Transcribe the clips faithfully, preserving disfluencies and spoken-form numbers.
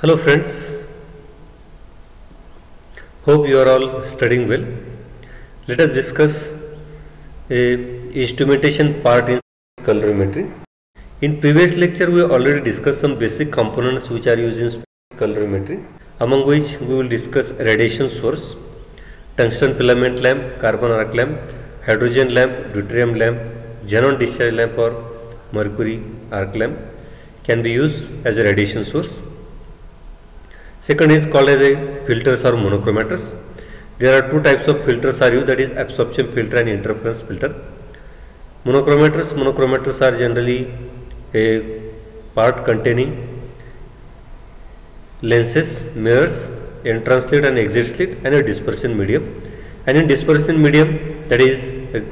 Hello friends, hope you are all studying well. Let us discuss a instrumentation part in colorimetry. In previous lecture we already discussed some basic components which are used in colorimetry, among which we will discuss radiation source, tungsten filament lamp, carbon arc lamp, hydrogen lamp, deuterium lamp, xenon discharge lamp or mercury arc lamp can be used as a radiation source. Second is called as a filters or monochromators. There are two types of filters are used, that is absorption filter and interference filter. Monochromators, monochromators are generally a part containing lenses, mirrors, entrance slit and exit slit and a dispersion medium. And in dispersion medium, that is a,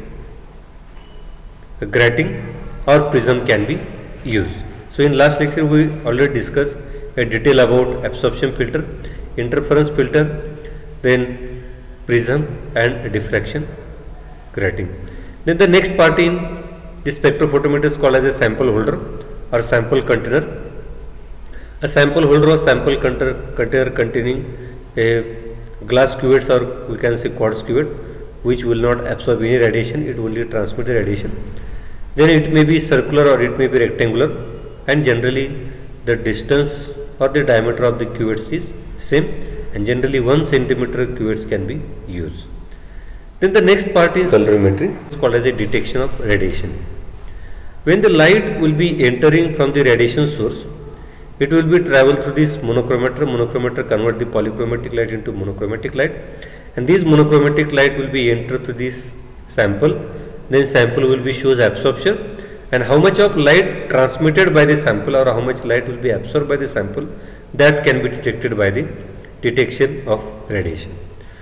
a grating or prism can be used. So in last lecture we already discussed a detail about absorption filter, interference filter, then prism and diffraction grating. Then the next part in the spectrophotometer is called as a sample holder or sample container. A sample holder or sample container, container containing a glass cuvette or we can say quartz cuvette which will not absorb any radiation, it will only transmit the radiation. Then it may be circular or it may be rectangular, and generally the distance or the diameter of the cuvettes is same, and generally one centimeter cuvettes can be used. Then the next part is colorimetry. It's called as a detection of radiation. When the light will be entering from the radiation source, it will be travel through this monochromator. Monochromator convert the polychromatic light into monochromatic light, and this monochromatic light will be entered to this sample. Then sample will be shows absorption, and how much of light transmitted by the sample or how much light will be absorbed by the sample, that can be detected by the detection of radiation.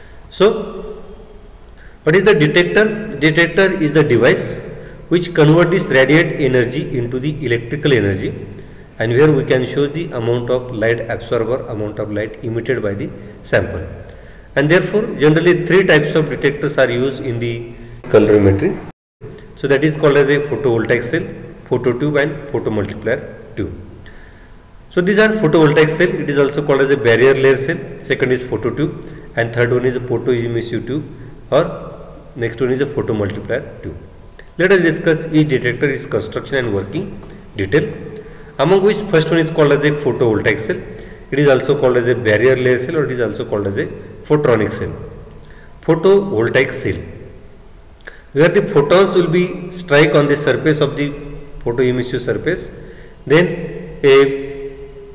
So what is the detector? Detector is the device which converts this radiant energy into the electrical energy, and where we can show the amount of light absorbed or amount of light emitted by the sample. And therefore generally three types of detectors are used in the colorimetry. So that is called as a photovoltaic cell, phototube and photomultiplier tube. So these are photovoltaic cell. It is also called as a barrier layer cell. Second is phototube, and third one is a photoemissive tube, or next one is a photomultiplier tube. Let us discuss each detector, its construction and working detail. Among which first one is called as a photovoltaic cell. It is also called as a barrier layer cell, or it is also called as a photronic cell. Photovoltaic cell, where the photons will be strike on the surface of the photoemissive surface, then a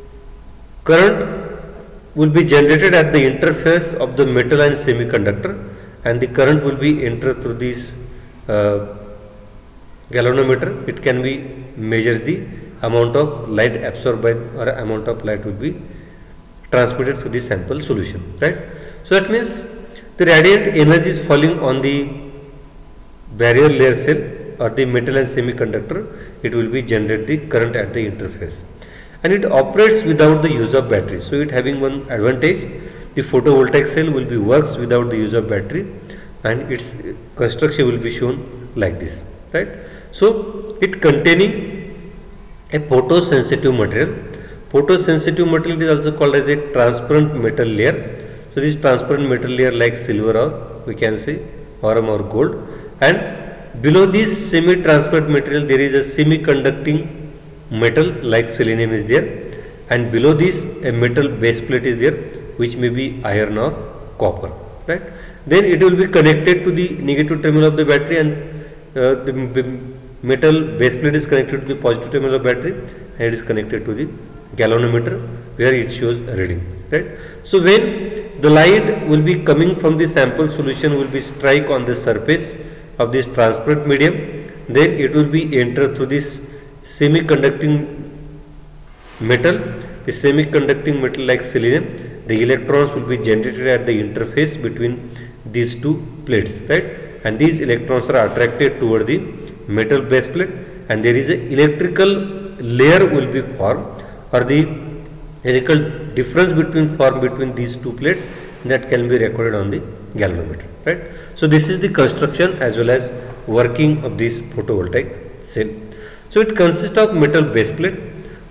current will be generated at the interface of the metal and semiconductor, and the current will be entered through this uh, galvanometer. It can be measures the amount of light absorbed by or amount of light will be transmitted through the sample solution, right? So that means the radiant energy is falling on the barrier layer cell or the metal and semiconductor. It will be generate the current at the interface, and it operates without the use of battery. So it having one advantage, the photovoltaic cell will be works without the use of battery, and its construction will be shown like this, right? So it containing a photosensitive material. Photosensitive material is also called as a transparent metal layer. So this transparent metal layer like silver or we can say aurum or gold, and below this semi-transparent material there is a semi-conducting metal like selenium is there, and below this a metal base plate is there which may be iron or copper, right? Then it will be connected to the negative terminal of the battery, and uh, the metal base plate is connected to the positive terminal of battery, and it is connected to the galvanometer where it shows a reading, right? So when the light will be coming from the sample solution will be strike on the surface of this transparent medium, then it will be entered through this semi-conducting metal. The semi-conducting metal like selenium, the electrons will be generated at the interface between these two plates, right? And these electrons are attracted toward the metal base plate, and there is a electrical layer will be formed, or the electrical difference between form between these two plates that can be recorded on the galvanometer, right? So this is the construction as well as working of this photovoltaic cell. So it consists of metal base plate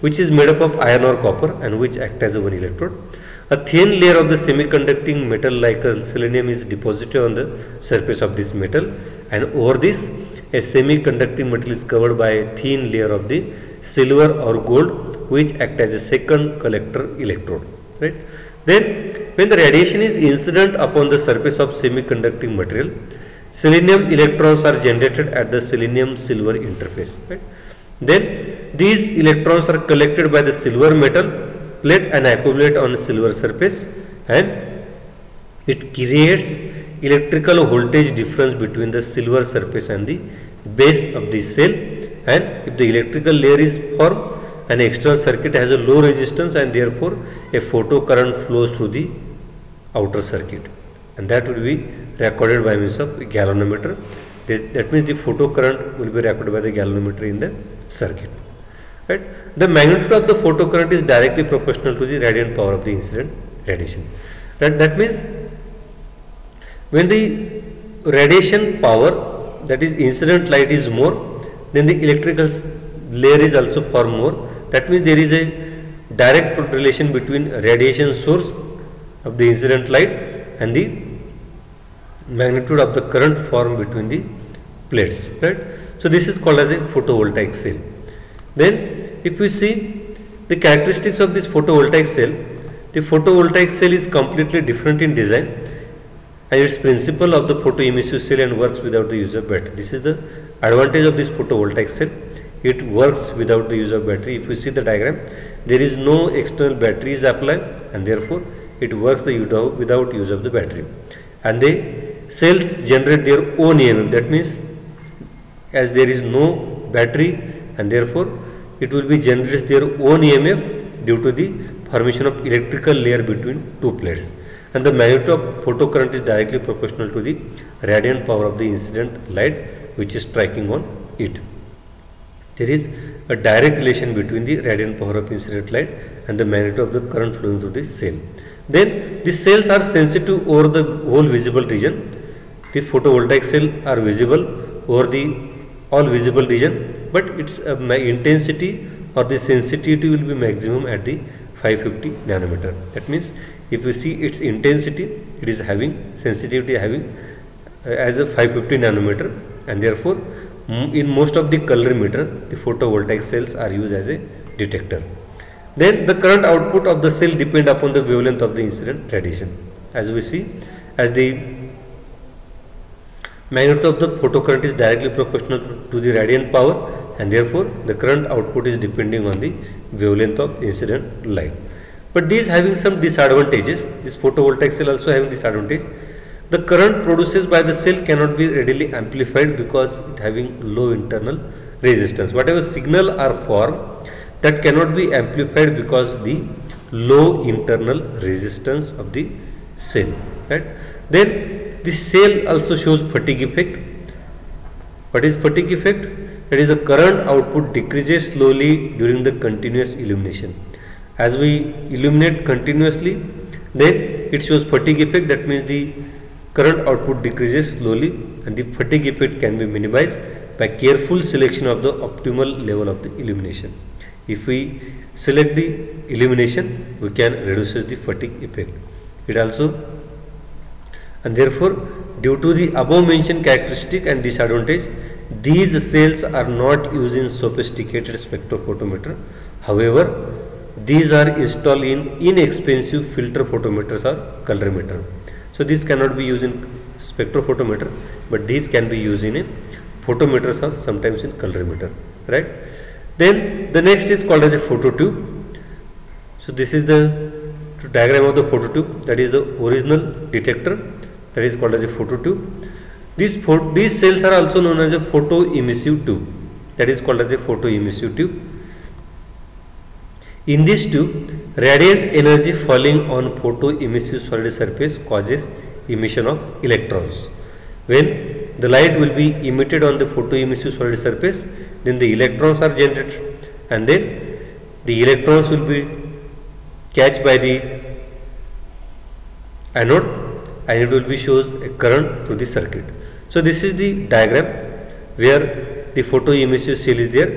which is made up of iron or copper and which act as a one electrode. A thin layer of the semiconducting metal like a selenium is deposited on the surface of this metal, and over this a semiconducting metal is covered by a thin layer of the silver or gold which act as a second collector electrode, right. Then when the radiation is incident upon the surface of semiconducting material, selenium electrons are generated at the selenium silver interface, right. Then these electrons are collected by the silver metal plate and accumulate on a silver surface, and it creates electrical voltage difference between the silver surface and the base of the cell. And if the electrical layer is formed, an external circuit has a low resistance and therefore a photo current flows through the outer circuit, and that will be recorded by means of galvanometer. That means the photo current will be recorded by the galvanometer in the circuit, right. The magnitude of the photo current is directly proportional to the radiant power of the incident radiation, right. That means when the radiation power, that is incident light, is more, then the electrical layer is also far more. That means there is a direct relation between radiation source of the incident light and the magnitude of the current formed between the plates, right. So this is called as a photovoltaic cell. Then if we see the characteristics of this photovoltaic cell, the photovoltaic cell is completely different in design and its principle of the photoemissive cell and works without the use of battery. This is the advantage of this photovoltaic cell. It works without the use of battery. If you see the diagram, there is no external batteries applied, and therefore it works the without use of the battery. And the cells generate their own E M F. That means as there is no battery, and therefore it will be generates their own E M F due to the formation of electrical layer between two plates. And the magnitude of photocurrent is directly proportional to the radiant power of the incident light which is striking on it. There is a direct relation between the radiant power of incident light and the magnitude of the current flowing through the cell. Then these cells are sensitive over the whole visible region. The photovoltaic cell are visible over the all visible region, but its uh, intensity or the sensitivity will be maximum at the five fifty nanometer. That means if we see its intensity, it is having sensitivity having uh, as a five fifty nanometer, and therefore in most of the colorimeter the photovoltaic cells are used as a detector. Then the current output of the cell depend upon the wavelength of the incident radiation. As we see, as the magnitude of the photocurrent is directly proportional to, to the radiant power, and therefore the current output is depending on the wavelength of incident light. But these having some disadvantages. This photovoltaic cell also having disadvantage. The current produced by the cell cannot be readily amplified because it having low internal resistance. Whatever signal are formed, that cannot be amplified because the low internal resistance of the cell, right. Then this cell also shows fatigue effect. What is fatigue effect? That is, the current output decreases slowly during the continuous illumination. As we illuminate continuously, then it shows fatigue effect. That means the current output decreases slowly, and the fatigue effect can be minimized by careful selection of the optimal level of the illumination. If we select the illumination, we can reduce the fatigue effect. It also, and therefore due to the above mentioned characteristic and disadvantage, these cells are not used in sophisticated spectrophotometer. However, these are installed in inexpensive filter photometers or colorimeter. So these cannot be used in spectrophotometer, but these can be used in a photometers or sometimes in colorimeter, right. Then the next is called as a phototube. So this is the diagram of the phototube. That is the original detector, that is called as a phototube. These, these cells are also known as a photoemissive tube, that is called as a photoemissive tube. In this tube, radiant energy falling on photoemissive solid surface causes emission of electrons. When the light will be emitted on the photoemissive solid surface, then the electrons are generated, and then the electrons will be catched by the anode, and it will be shows a current through the circuit. So this is the diagram where the photoemissive cell is there.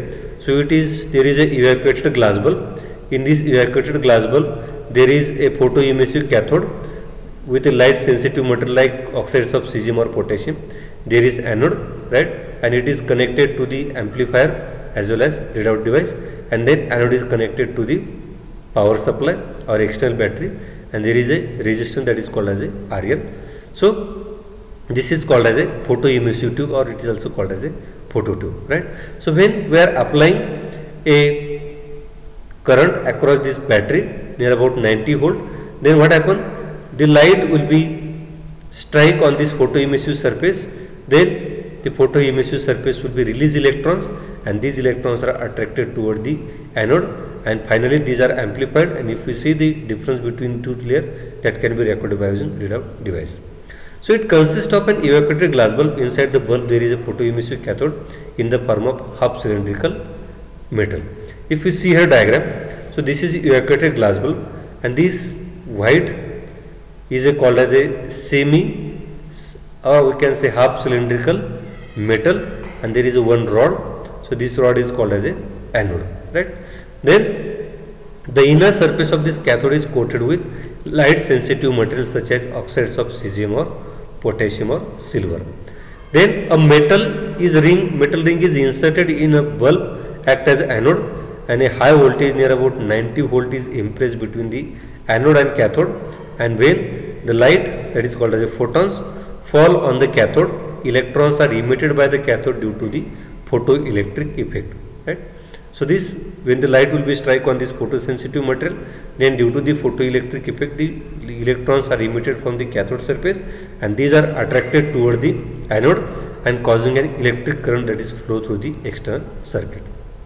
So it is, there is a evacuated glass bulb. In this evacuated glass bulb, there is a photoemissive cathode with a light sensitive material like oxides of cesium or potassium. There is anode, right, and it is connected to the amplifier as well as readout device, and then anode is connected to the power supply or external battery, and there is a resistance that is called as a R L. So this is called as a photoemissive tube, or it is also called as a photo tube, right. So when we are applying a current across this battery near about ninety volt, then what happen, the light will be strike on this photoemissive surface, then the photoemissive surface will be release electrons, and these electrons are attracted toward the anode, and finally these are amplified, and if we see the difference between two layers, that can be recorded by using readout device. So it consists of an evacuated glass bulb. Inside the bulb there is a photoemissive cathode in the form of half cylindrical metal. If you see here diagram, so this is evacuated glass bulb, and this white is a called as a semi, or we can say half cylindrical metal, and there is a one rod. So this rod is called as a anode, right. Then the inner surface of this cathode is coated with light sensitive materials such as oxides of cesium or potassium or silver. Then a metal is ring, metal ring is inserted in a bulb, act as anode, and a high voltage near about ninety volt is impressed between the anode and cathode, and when the light, that is called as a photons, fall on the cathode, electrons are emitted by the cathode due to the photoelectric effect, right. So this, when the light will be strike on this photosensitive material, then due to the photoelectric effect, the electrons are emitted from the cathode surface, and these are attracted toward the anode and causing an electric current that is flow through the external circuit.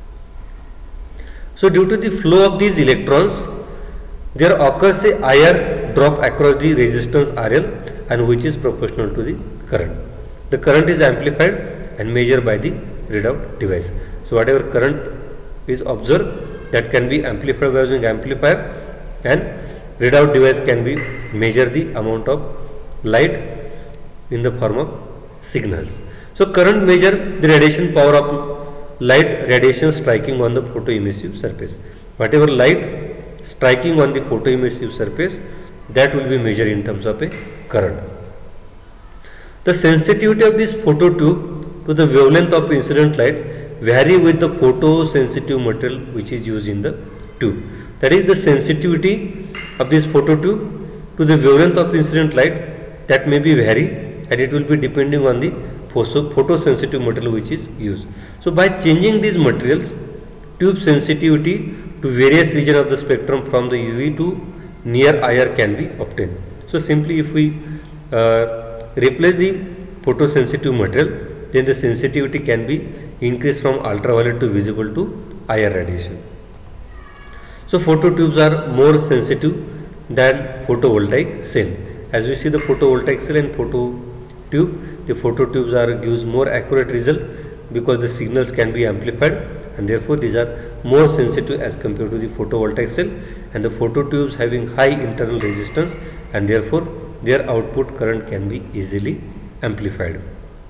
So due to the flow of these electrons, there occurs a I R drop across the resistance R L, and which is proportional to the current. The current is amplified and measured by the readout device. So whatever current is observed, that can be amplified by using amplifier, and readout device can be measure the amount of light in the form of signals. So current measure the radiation power of light radiation striking on the photoemissive surface. Whatever light striking on the photoemissive surface, that will be measured in terms of a current. The sensitivity of this photo tube to the wavelength of incident light vary with the photosensitive material which is used in the tube. That is, the sensitivity of this photo tube to the wavelength of incident light, that may be vary, and it will be depending on the photosensitive material which is used. So by changing these materials, tube sensitivity to various region of the spectrum from the U V to near I R can be obtained. So simply if we uh, replace the photosensitive material, then the sensitivity can be increased from ultraviolet to visible to I R radiation. So photo tubes are more sensitive than photovoltaic cell. As we see the photovoltaic cell and photo tube, the photo tubes are gives more accurate result because the signals can be amplified, and therefore these are more sensitive as compared to the photovoltaic cell, and the photo tubes having high internal resistance, and therefore their output current can be easily amplified.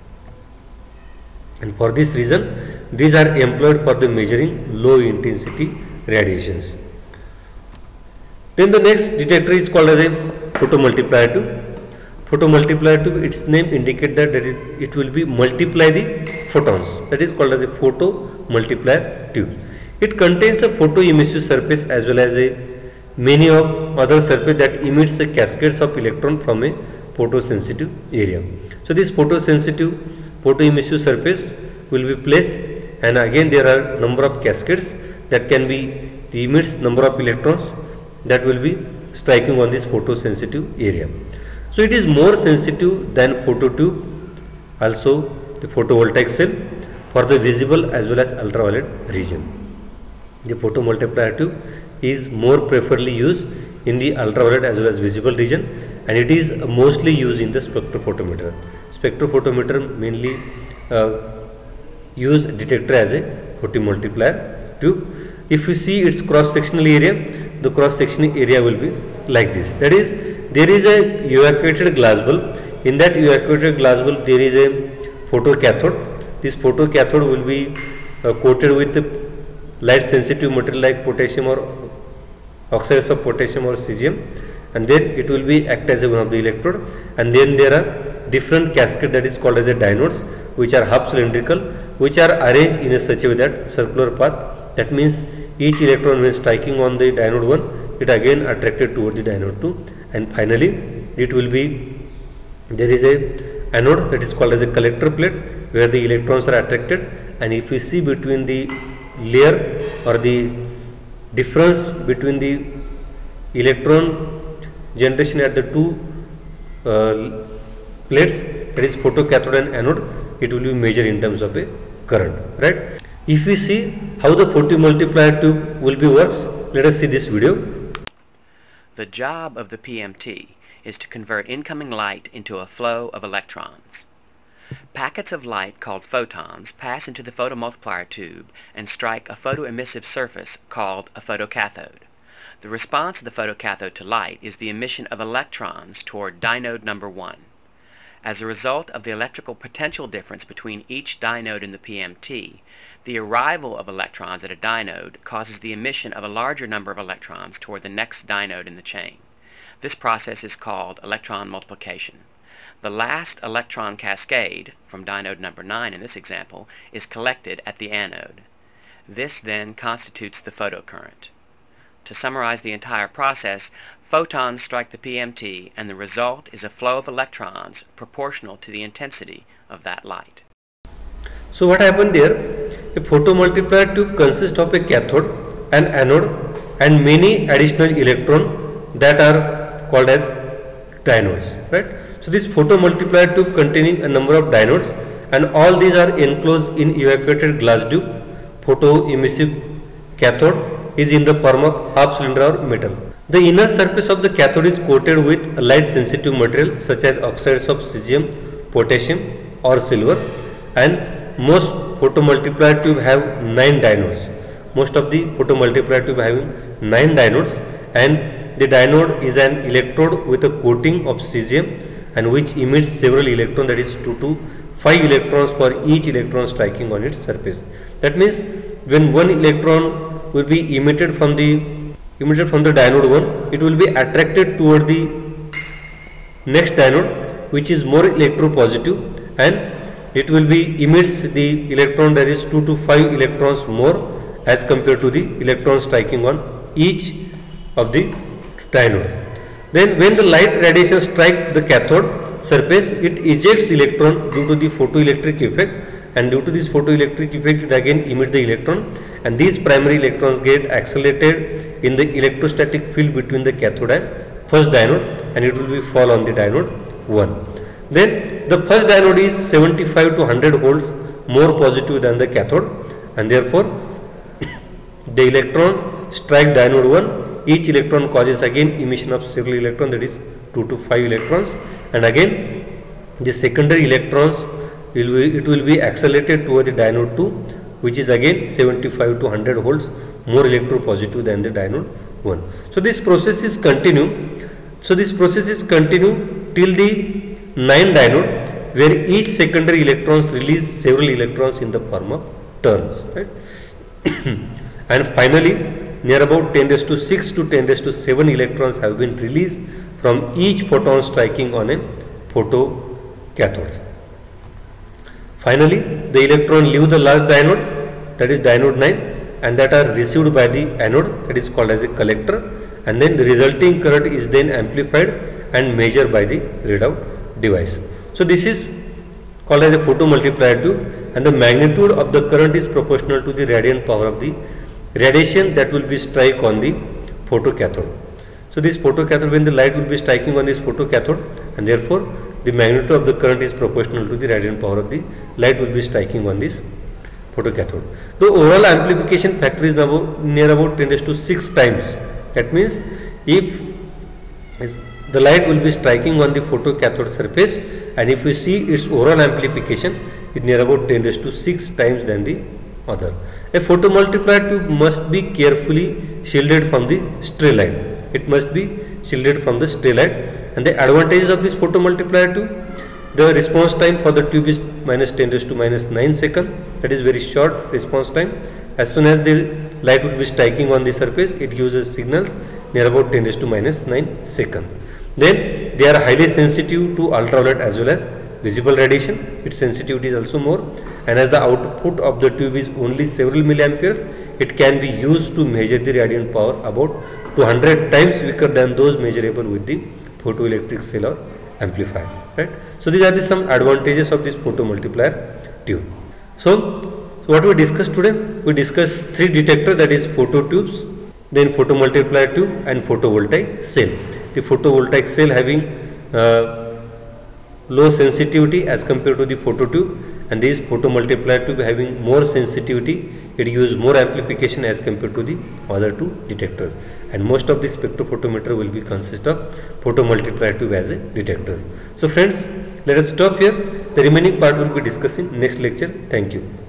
And for this reason, these are employed for the measuring low intensity radiations. Then the next detector is called as a photomultiplier tube. Photomultiplier tube, its name indicates that, that it, it will be multiply the photons. That is called as a photomultiplier tube. It contains a photoemissive surface as well as a many of other surface that emits a cascades of electron from a photosensitive area. So this photosensitive photoemissive surface will be placed, and again there are number of cascades that can be emits number of electrons that will be striking on this photosensitive area. So it is more sensitive than photo tube, also the photovoltaic cell, for the visible as well as ultraviolet region. The photomultiplier tube is more preferably used in the ultraviolet as well as visible region, and it is mostly used in the spectrophotometer. Spectrophotometer mainly uh, use detector as a photomultiplier tube. If you see its cross sectional area, the cross sectional area will be like this. That is, there is a evacuated glass bulb. In that evacuated glass bulb, there is a photocathode. This photocathode will be uh, coated with the light sensitive material like potassium or oxides of potassium or cesium, and then it will be act as a one of the electrode. And then there are different cascade that is called as a dinodes, which are half cylindrical, which are arranged in a such a way that circular path. That means each electron when striking on the dynode one, it again attracted toward the dynode two, and finally it will be, there is a anode that is called as a collector plate where the electrons are attracted, and if we see between the layer or the difference between the electron generation at the two uh, plates, that is photocathode and anode, it will be measured in terms of a current, right? If we see how the photomultiplier tube will be works, let us see this video. The job of the P M T is to convert incoming light into a flow of electrons. Packets of light called photons pass into the photomultiplier tube and strike a photoemissive surface called a photocathode. The response of the photocathode to light is the emission of electrons toward dynode number one. As a result of the electrical potential difference between each dynode in the P M T, the arrival of electrons at a dynode causes the emission of a larger number of electrons toward the next dynode in the chain. This process is called electron multiplication. The last electron cascade, from dynode number nine in this example, is collected at the anode. This then constitutes the photocurrent. To summarize the entire process, photons strike the P M T, and the result is a flow of electrons proportional to the intensity of that light. So what happened there? A photomultiplier tube consists of a cathode, an anode, and many additional electrons that are called as dinodes, right? So this photomultiplier tube containing a number of dinodes, and all these are enclosed in evacuated glass tube. Photoemissive cathode is in the form of half cylinder or metal. The inner surface of the cathode is coated with a light sensitive material such as oxides of cesium, potassium or silver, and most photomultiplier tube have nine dinodes. Most of the photomultiplier tube having nine dinodes, and the dynode is an electrode with a coating of cesium and which emits several electrons, that is two to five electrons for each electron striking on its surface. That means when one electron will be emitted from the emitted from the dynode one, it will be attracted toward the next dynode which is more electropositive, and it will be emits the electron that is two to five electrons more as compared to the electron striking on each of the dynode. Then when the light radiation strike the cathode surface, it ejects electron due to the photoelectric effect, and due to this photoelectric effect it again emits the electron, and these primary electrons get accelerated in the electrostatic field between the cathode and first dynode, and it will be fall on the dynode one. Then the first dynode is seventy-five to one hundred volts more positive than the cathode, and therefore the electrons strike dynode one. Each electron causes again emission of several electrons, that is two to five electrons, and again the secondary electrons will be, it will be accelerated toward the dynode two, which is again seventy-five to one hundred volts more electropositive than the dynode one. So this process is continue. So this process is continue till the nine dynode, where each secondary electrons release several electrons in the form of turns, right? And finally near about ten raised to six to ten raised to seven electrons have been released from each photon striking on a photocathode. Finally the electron leave the last dynode, that is dynode nine, and that are received by the anode, that is called as a collector, and then the resulting current is then amplified and measured by the readout device. So this is called as a photomultiplier tube, and the magnitude of the current is proportional to the radiant power of the radiation that will be strike on the photocathode. So this photocathode, when the light will be striking on this photocathode, and therefore the magnitude of the current is proportional to the radiant power of the light will be striking on this photocathode. The overall amplification factor is about, near about ten raised to six times. That means if the light will be striking on the photocathode surface, and if we see its overall amplification is near about ten raised to six times than the other. A photomultiplier tube must be carefully shielded from the stray light. It must be shielded from the stray light, and the advantages of this photomultiplier tube: the response time for the tube is minus ten raised to minus nine second. That is very short response time. As soon as the light will be striking on the surface, it gives us signals near about ten raised to minus nine seconds. Then they are highly sensitive to ultraviolet as well as visible radiation. Its sensitivity is also more, and as the output of the tube is only several milliamperes, it can be used to measure the radiant power about two hundred times weaker than those measurable with the photoelectric cell or amplifier. Right. So these are the some advantages of this photomultiplier tube. So, so what we discussed today? We discussed three detectors, that is phototubes, then photomultiplier tube and photovoltaic cell. The photovoltaic cell having uh, low sensitivity as compared to the phototube, and this photomultiplier tube having more sensitivity, it gives more amplification as compared to the other two detectors, and most of the spectrophotometer will be consist of photomultiplier tube as a detector. So friends, let us stop here. The remaining part will be discussed in next lecture. Thank you.